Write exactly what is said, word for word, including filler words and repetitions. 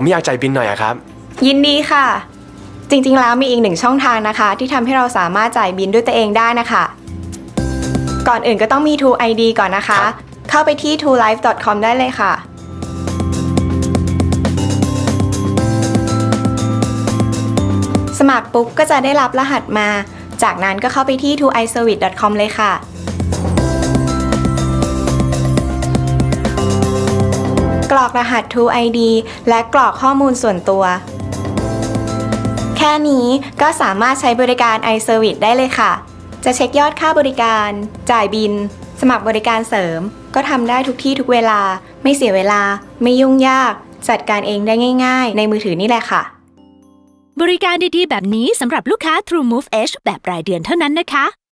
อยากจ่ายบิลหน่อยอะครับยินดีค่ะจริงๆแล้วมีอีกหนึ่งช่องทางนะคะที่ทำให้เราสามารถจ่ายบิลด้วยตัวเองได้นะคะก่อนอื่นก็ต้องมี ทู ไอ ดี ก่อนนะคะเข้าไปที่ ทู ไลฟ์ ดอท คอม ได้เลยค่ะสมัครปุ๊บก็จะได้รับรหัสมาจากนั้นก็เข้าไปที่ ทู ไอ เซอร์วิส ดอท คอม เลยค่ะกรอกรหัส ทู ไอ ดี และกรอกข้อมูลส่วนตัวแค่นี้ก็สามารถใช้บริการ iService ได้เลยค่ะจะเช็คยอดค่าบริการจ่ายบิลสมัครบริการเสริมก็ทำได้ทุกที่ทุกเวลาไม่เสียเวลาไม่ยุ่งยากจัดการเองได้ง่ายๆในมือถือนี่แหละค่ะบริการดีๆแบบนี้สำหรับลูกค้า TrueMove Edge แบบรายเดือนเท่านั้นนะคะ